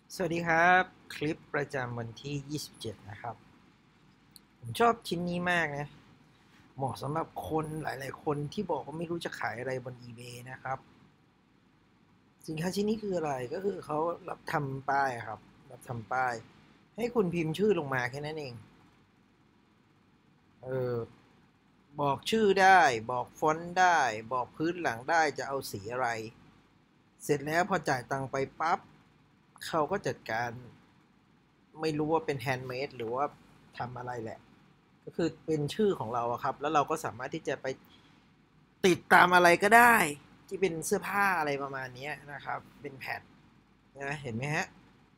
สวัสดีครับคลิปประจำวันที่ 27 นะครับผมชอบชิ้นนี้มากนะเหมาะสำหรับคนหลายๆคนที่บอกว่าไม่รู้จะขายอะไรบน eBay นะครับสินค้าชิ้นนี้คืออะไรก็คือเขารับทำป้ายครับรับทำป้ายให้คุณพิมพ์ชื่อลงมาแค่นั้นเองเออบอกชื่อได้บอกฟอนต์ได้บอกพื้นหลังได้จะเอาสีอะไรเสร็จแล้วพอจ่ายตังค์ไปปั๊บเขาก็จัดการไม่รู้ว่าเป็นแฮนด์เมดหรือว่าทำอะไรแหละ ก็คือเป็นชื่อของเราครับแล้วเราก็สามารถที่จะไปติดตามอะไรก็ได้ที่เป็นเสื้อผ้าอะไรประมาณนี้นะครับเป็นแผ่นนะเห็นไหมฮะ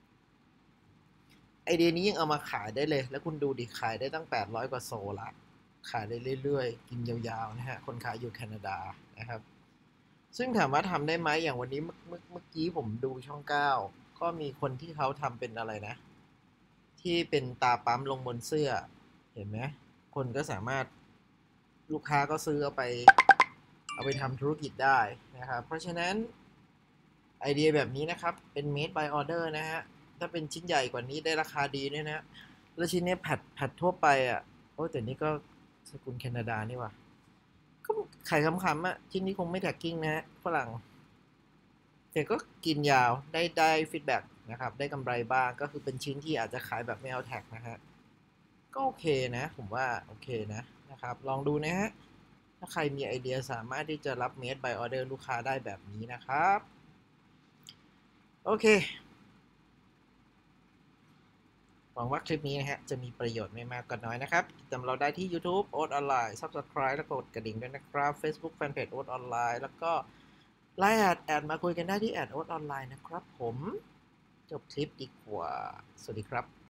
ไอเดียนี้ยังเอามาขายได้เลยแล้วคุณดูดิขายได้ตั้ง800กว่าโซละขายได้เรื่อยๆกินยาวๆนะฮะคนขายอยู่แคนาดานะครับซึ่งถามว่าทำได้ไหมอย่างวันนี้เมื่อกี้ผมดูช่อง9ก็มีคนที่เขาทำเป็นอะไรนะที่เป็นตาปั๊มลงบนเสื้อเห็นไหมคนก็สามารถลูกค้าก็ซื้อเอาไปทำธุรกิจได้นะครับเพราะฉะนั้นไอเดียแบบนี้นะครับเป็น made by order นะฮะถ้าเป็นชิ้นใหญ่กว่านี้ได้ราคาดีเนี่ยนะแล้วชิ้นนี้แพดทั่วไปอ่ะโอ้แต่นี่ก็สกุลแคนาดานี่ว่ะก็ขายขำๆอ่ะชิ้นนี้คงไม่แท็กกิ้งนะฮะฝรั่งแต่ก็กินยาวได้ฟีดแบ็กนะครับได้กำไรบ้างก็คือเป็นชิ้นที่อาจจะขายแบบไม่เอาแท็กนะฮะก็โอเคนะผมว่าโอเคนะครับลองดูนะฮะถ้าใครมีไอเดียสามารถที่จะรับ made by order ลูกค้าได้แบบนี้นะครับโอเคหวังว่าคลิปนี้นะฮะจะมีประโยชน์ไม่มากก็น้อยนะครับติดตามเราได้ที่ YouTube โอ๊ตออนไลน์ Subscribe แล้วกดกระดิ่งด้วยนะครับ Facebook Fanpage โอ๊ตออนไลน์แล้วก็ไลน์แอดมาคุยกันได้ที่แอดโอ๊ตออนไลน์นะครับผมจบคลิปดีกว่าสวัสดีครับ